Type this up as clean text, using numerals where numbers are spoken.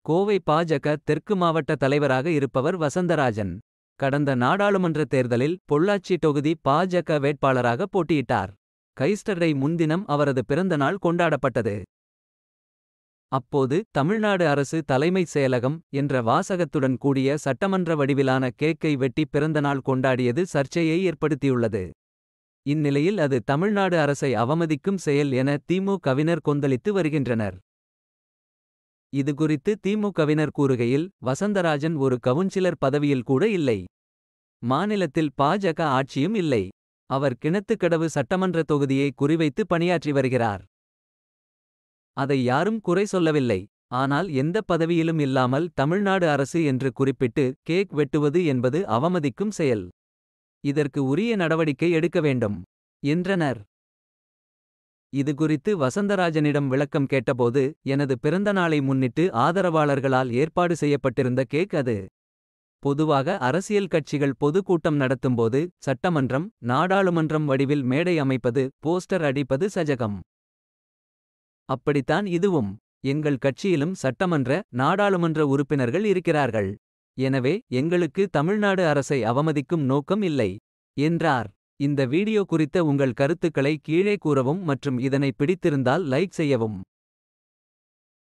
கோவை பாஜக தெற்கு மாவட்ட தலைவராக இருப்பவர் வசந்தராஜன். கடந்த நாடாளுமன்ற தேர்தலில் பொள்ளாச்சி தொகுதி பாஜக வேட்பாளராக போட்டியிட்டார். கைஸ்டர்டே முன்தினம் அவரது பிறந்தநாள் கொண்டாடப்பட்டது. அப்போது தமிழ்நாடு அரசு தலைமைச் செயலகம் என்ற வாசகத்துடன் கூடிய சட்டமன்ற வடிவிலான கேக்கை வெட்டி பிறந்தநாள் கொண்டாடியது சர்ச்சையை ஏற்படுத்தியுள்ளது. இந்நிலையில் அது தமிழ்நாடு அரசை அவமதிக்கும் செயல் என திமுகவினர் கொந்தளித்து வருகின்றனர். இதுகுறித்து திமுகவினர் கூறுகையில், வசந்தராஜன் ஒரு கவுன்சிலர் பதவியில் கூட இல்லை. மாநிலத்தில் பாஜக ஆட்சியும் இல்லை. அவர் கிணத்துக்கடவு சட்டமன்ற தொகுதியை குறிவைத்து பணியாற்றி வருகிறார். அதை யாரும் குறை சொல்லவில்லை. ஆனால் எந்த பதவியிலும் இல்லாமல் தமிழ்நாடு அரசு என்று குறிப்பிட்டு கேக் வெட்டுவது என்பது அவமதிக்கும் செயல். இதற்கு உரிய நடவடிக்கை எடுக்க வேண்டும் என்றனர். இதுகுறித்து வசந்தராஜனிடம் விளக்கம் கேட்டபோது, எனது பிறந்தநாளை முன்னிட்டு ஆதரவாளர்களால் ஏற்பாடு செய்யப்பட்டிருந்த கேக் அது. பொதுவாக அரசியல் கட்சிகள் பொது கூட்டம் நடத்தும்போது சட்டமன்றம், நாடாளுமன்றம் வடிவில் மேடை அமைப்பது, போஸ்டர் அடிப்பது சஜகம். அப்படித்தான் இதுவும். எங்கள் கட்சியிலும் சட்டமன்ற, நாடாளுமன்ற உறுப்பினர்கள் இருக்கிறார்கள். எனவே எங்களுக்கு தமிழ்நாடு அரசை அவமதிக்கும் நோக்கம் இல்லை என்றார். இந்த வீடியோ குறித்த உங்கள் கருத்துக்களை கீழே கூறவும் மற்றும் இதனை பிடித்திருந்தால் லைக் செய்யவும்.